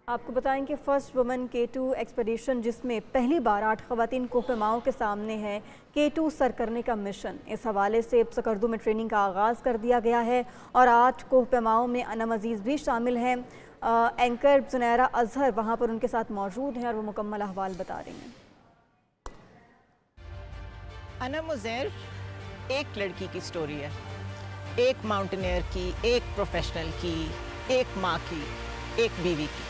آپ کو بتائیں کہ فرسٹ وومن K2 ایکسپیڈیشن جس میں پہلی بار 8 خواتین کوہ پیماؤں کے سامنے ہے K2 سر کرنے کا مشن، اس حوالے سے سکردو میں ٹریننگ کا آغاز کر دیا گیا ہے اور 8 کوہ پیماؤں میں انم عزیز بھی شامل ہیں۔ اینکر زنیرہ اظہر وہاں پر ان کے ساتھ موجود ہیں اور وہ مکمل احوال بتا رہی ہیں۔ انم عزیر ایک لڑکی کی سٹوری ہے، ایک ماؤنٹینئر کی، ایک پروفیشنل کی، ایک ماں کی، ایک بیوی کی۔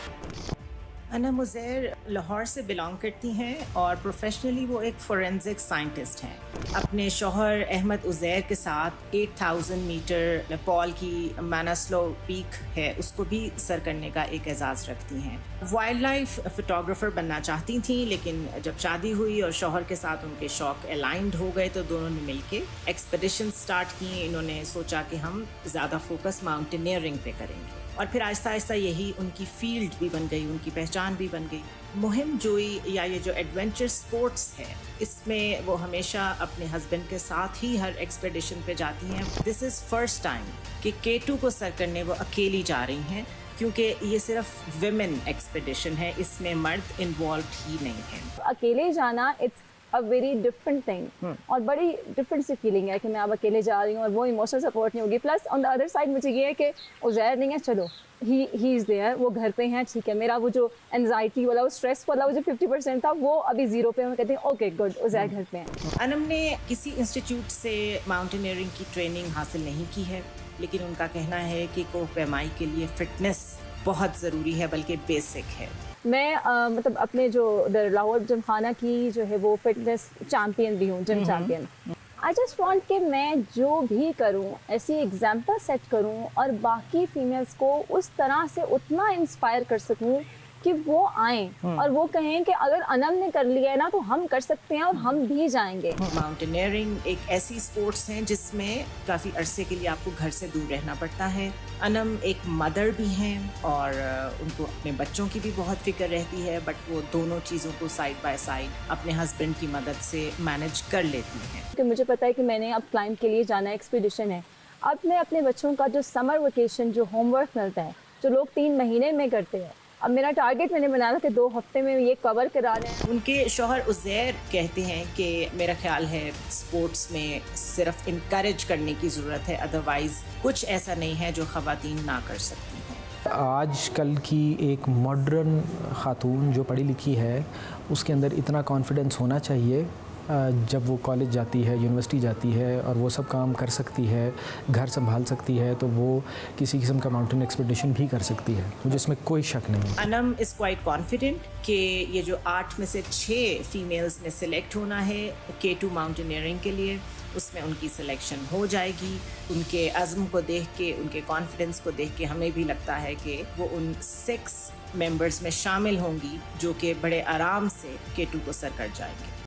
انم عزیر لاہور سے بلانگ کرتی ہیں اور پروفیشنلی وہ ایک فورینزک سائنٹسٹ ہیں۔ اپنے شوہر احمد عزیر کے ساتھ 8000 میٹر نیپال کی ماناسلو پیک ہے، اس کو بھی سر کرنے کا ایک اعزاز رکھتی ہیں۔ وائلڈ لائف فوٹوگرافر بننا چاہتی تھیں، لیکن جب شادی ہوئی اور شوہر کے ساتھ ان کے شوق الائنڈ ہو گئے تو دونوں نے مل کے ایکسپیڈیشن سٹارٹ کی۔ انہوں نے سوچا کہ ہم زیادہ فوکس ماؤنٹینئرنگ پہ کریں گے اور پھر آہستہ آہستہ یہی ان کی فیلڈ بھی بن گئی، ان کی پہچان بھی بن گئی۔ مہم جوئی یا یہ جو ایڈونچر سپورٹس ہے، اس میں وہ ہمیشہ اپنے ہسبینڈ کے ساتھ ہی ہر ایکسپیڈیشن پہ جاتی ہیں۔ دس از فرسٹ ٹائم کہ K2 کو سر کرنے وہ اکیلی جا رہی ہیں، کیونکہ یہ صرف ویمن ایکسپیڈیشن ہے، اس میں مرد انوالوڈ ہی نہیں ہیں۔ اکیلے جانا it's a very different thing اور بڑی ڈفرینٹ سی فیلنگ ہے کہ میں اب اکیلے جا رہی ہوں اور وہ ایموشنل سپورٹ نہیں ہوگی۔ Plus on the other side مجھے یہ ہے کہ عزیر نہیں ہے، چلو ہی از دیئر، وہ گھر پہ ہیں، ٹھیک ہے، میرا وہ جو انزائٹی والا، وہ اسٹریس والا وہ جو 50% تھا وہ ابھی 0 پہ، ہم کہتے ہیں اوکے گڈ، عزیر گھر پہ ہیں۔ انم نے کسی انسٹیٹیوٹ سے ماؤنٹینئرنگ کی ٹریننگ حاصل نہیں کی ہے، لیکن ان کا کہنا ہے کہ کوہ پیمائی کے لیے فٹنس بہت ضروری ہے، بلکہ بیسک ہے۔ میں مطلب اپنے جو لاہور جم خانہ کی جو ہے وہ فٹنس چیمپئن بھی ہوں، gym champion. I just want کہ میں جو بھی کروں ایسی ایگزامپل سیٹ کروں اور باقی فیمیلز کو اس طرح سے اتنا انسپائر کر سکوں کہ وہ آئیں اور وہ کہیں کہ اگر انم نے کر لیا ہے نا تو ہم کر سکتے ہیں اور ہم بھی جائیں گے۔ ماؤنٹینئرنگ ایک ایسی سپورٹس ہیں جس میں کافی عرصے کے لیے آپ کو گھر سے دور رہنا پڑتا ہے۔ انم ایک مدر بھی ہیں اور ان کو اپنے بچوں کی بھی بہت فکر رہتی ہے، بٹ وہ دونوں چیزوں کو سائڈ بائی سائڈ اپنے ہسبینڈ کی مدد سے مینج کر لیتی ہیں۔ کہ مجھے پتا ہے کہ میں نے اب کلائمب کے لیے جانا ہے، ایکسپیڈیشن ہے، اب میں اپنے بچوں کا جو سمر ویکیشن جو ہوم ورک ملتا ہے جو لوگ 3 مہینے میں کرتے ہیں، اب میرا ٹارگیٹ میں نے بنایا کہ 2 ہفتے میں یہ کور کرا لیں۔ ان کے شوہر عزیر کہتے ہیں کہ میرا خیال ہے اسپورٹس میں صرف انکریج کرنے کی ضرورت ہے، ادروائز کچھ ایسا نہیں ہے جو خواتین نہ کر سکتی ہیں۔ آج کل کی ایک ماڈرن خاتون جو پڑھی لکھی ہے، اس کے اندر اتنا کانفیڈنس ہونا چاہیے جب وہ کالج جاتی ہے، یونیورسٹی جاتی ہے اور وہ سب کام کر سکتی ہے، گھر سنبھال سکتی ہے، تو وہ کسی قسم کا ماؤنٹین ایکسپیڈیشن بھی کر سکتی ہے، مجھے اس میں کوئی شک نہیں۔ انم از کوائٹ کانفیڈنٹ کہ یہ جو 8 میں سے 6 فیمیلز نے سلیکٹ ہونا ہے K2 ماؤنٹینئرنگ کے لیے، اس میں ان کی سلیکشن ہو جائے گی۔ ان کے عزم کو دیکھ کے، ان کے کانفیڈنس کو دیکھ کے ہمیں بھی لگتا ہے کہ وہ ان 6 ممبرز میں شامل ہوں گی جو کہ بڑے آرام سے K2 کو سر کر جائیں گے۔